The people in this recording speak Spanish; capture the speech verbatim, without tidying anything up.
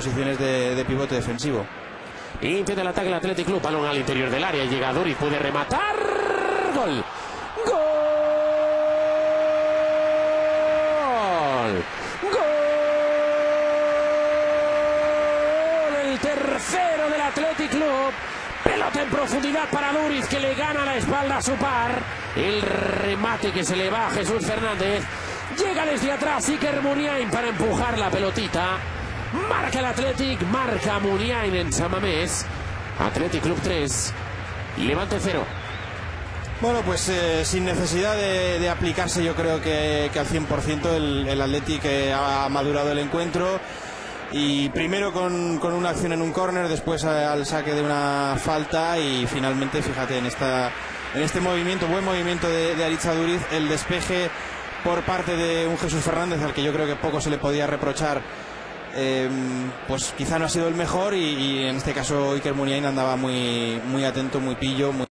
posiciones de, de pivote defensivo. Intenta el ataque el Athletic Club, balón al interior del área, llega Duriz, puede rematar. Gol. Gol. Gol. El tercero del Athletic Club. Pelota en profundidad para Duriz, que le gana la espalda a su par. El remate que se le va a Jesús Fernández. Llega desde atrás Iker Muniain para empujar la pelotita. Marca el Athletic, marca Muniain en San Mamés. Athletic Club tres, Levante cero. Bueno, pues eh, sin necesidad de, de aplicarse, yo creo que, que al cien por ciento el, el Athletic eh, ha madurado el encuentro. Y primero con, con una acción en un córner, después al saque de una falta y finalmente, fíjate, en esta en este movimiento, buen movimiento de, de Aritza Duriz, el despeje por parte de un Jesús Fernández al que yo creo que poco se le podía reprochar, eh, pues quizá no ha sido el mejor y, y en este caso Iker Muniain andaba muy, muy atento, muy pillo, muy